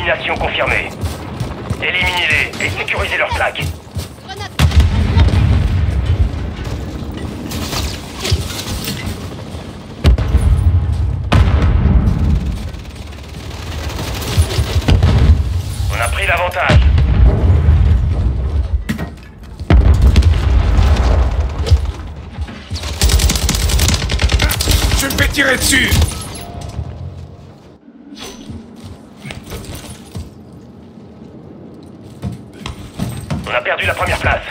Élimination confirmée. Éliminez-les et sécurisez leur plaque. On a pris l'avantage. Je me fais tirer dessus! On a perdu la première place.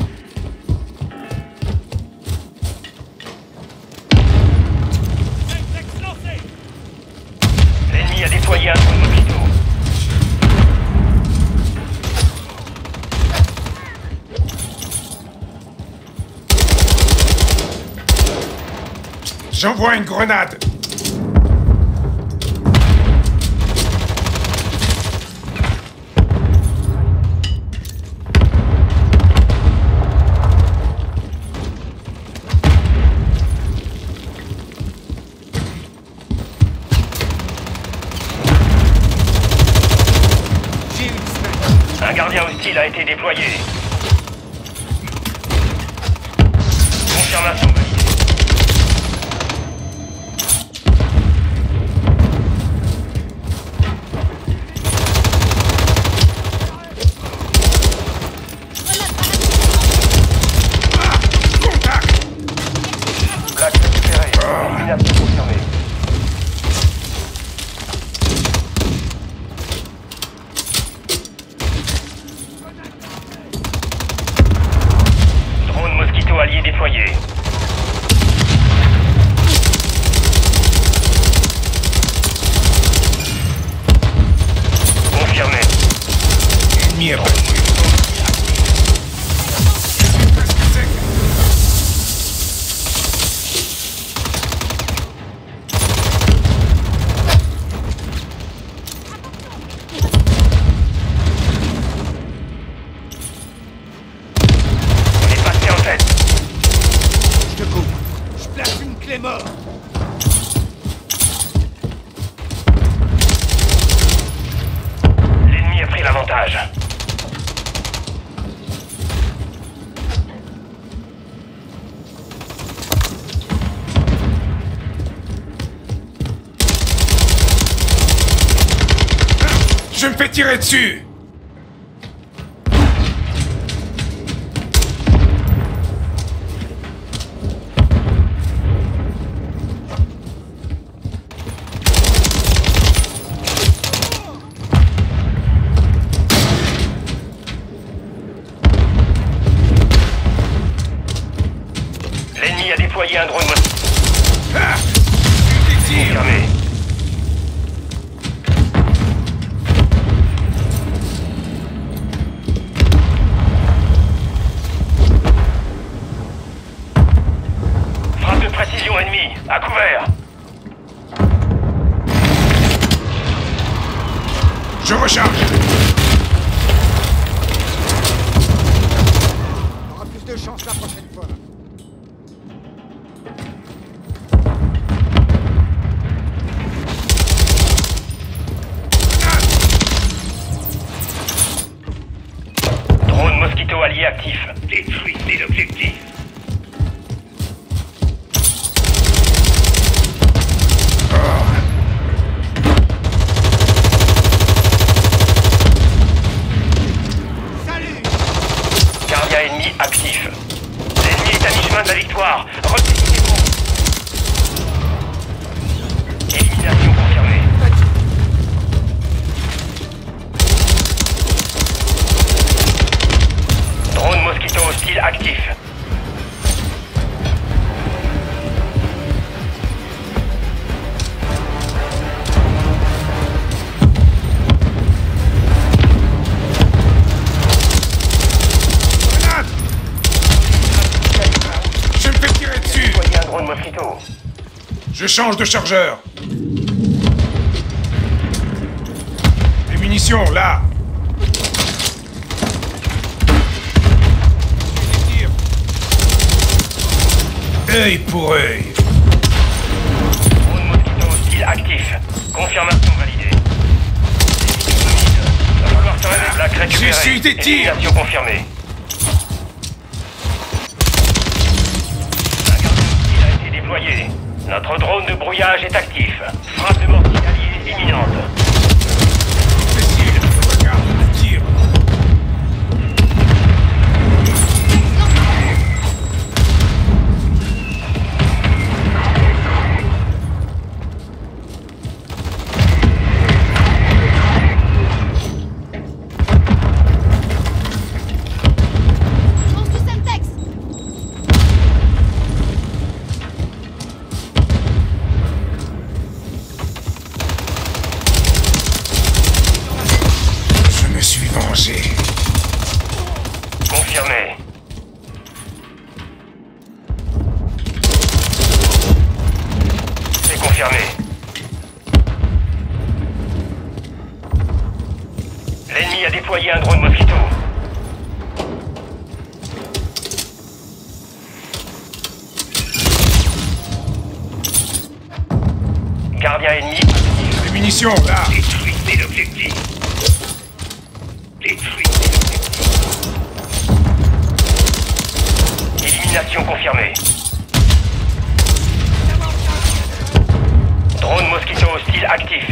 L'ennemi a déployé un drone Mosquito. J'envoie une grenade! Un gardien hostile a été déployé. Confirmation validée. Contact! Plaque récupérée. Élimination confirmée. Drone Mosquito allié déployé. Confirmé. Ennemi est presque sec. On est passé en tête. Je te coupe. Je place une clé mort. L'ennemi a pris l'avantage. Je me fais tirer dessus! L'ennemi a déployé un drone Mosquito. Ah! Du désir! Confirmé. Frappe de précision ennemie. À couvert. Je recharge! On aura plus de chance la prochaine fois. Drone Mosquito allié actif. Détruisez l'objectif. Salut! Gardien ennemi actif. L'ennemi est à mi-chemin de la victoire. Retirez-vous. Élimination confirmée. Drone Mosquito hostile actif. Grenade! Je me fais tirer dessus! Déployez un drone Mosquito. Je change de chargeur! Les munitions, là! Œil pour œil! Drone Mosquito hostile actif. Confirmation validée. Ennemi des tirs! Élimination confirmée. Un garde missile a été déployé. Notre drone de brouillage est actif. Frappe de mortier allié imminente. Imbécile, regarde le tir! Lance du Semtex. Je me suis vengé. Confirmé. C'est confirmé. L'ennemi a déployé un drone Mosquito. Gardien ennemi actif. Les munitions, là! Détruisez l'objectif. Détruisez l'objectif. Élimination confirmée. Drone Mosquito hostile actif.